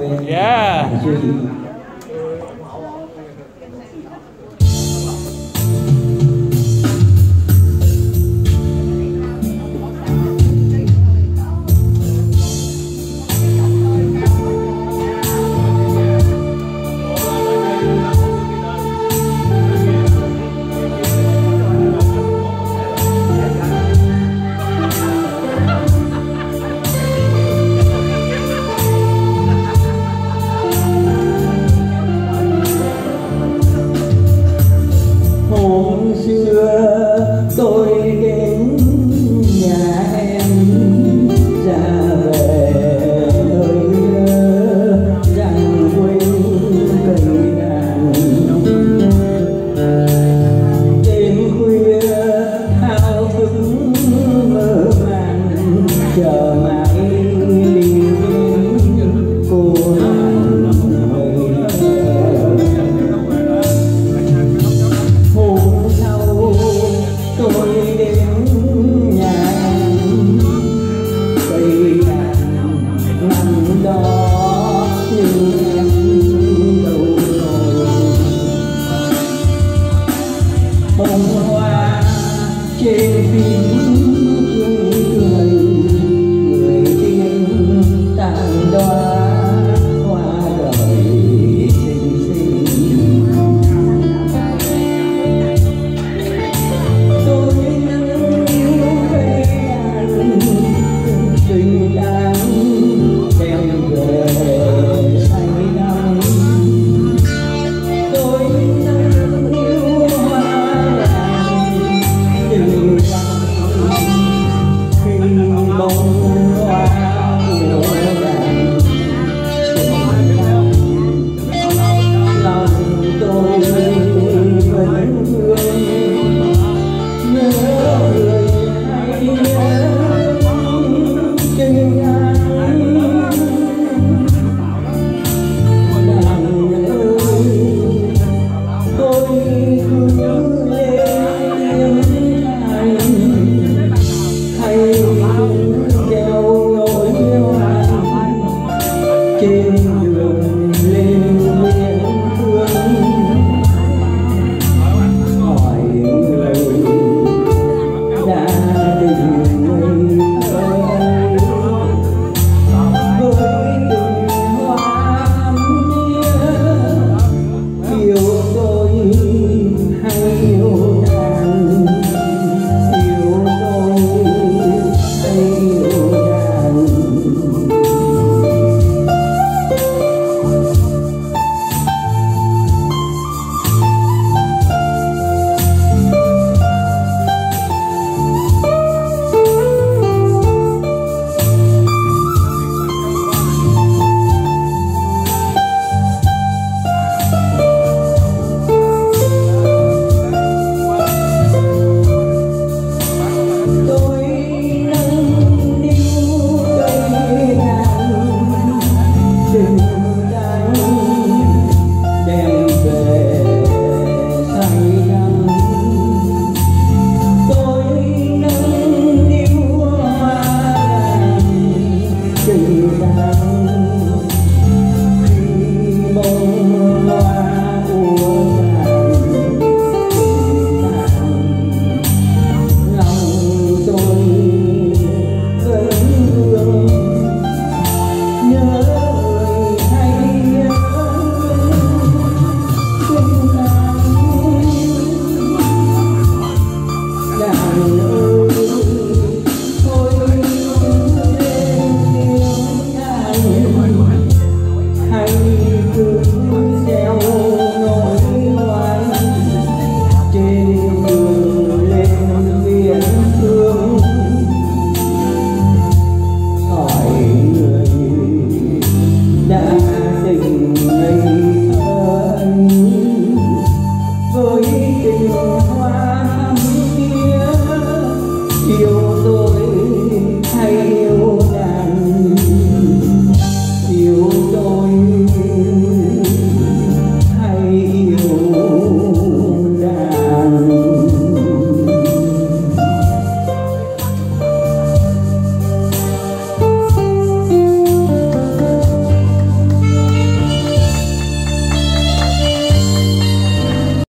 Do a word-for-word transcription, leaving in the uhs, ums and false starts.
Yeah. Tôi đến nhà em ra về hơi nhớ rằng quên cây đàn. Đêm khuya thao thức mơ màng chờ mãi đi đến cô nàng người thơ. Hôm sau tôi đến nhà em, cây đàn nằm đó nhưng em đâu rồi. Bông hoa trên phim cười người tiên tàn đóa hoa đời xinh xinh. Tôi tình đáng đem về say đắm. Tôi nắng yêu hoa vàng tình vàng khi bông hoa nở vàng lòng tôi vẫn vương nhớ người hay nhớ Gieng ơi, tôi cứ lên thành hay gieo nỗi hoang trên đường.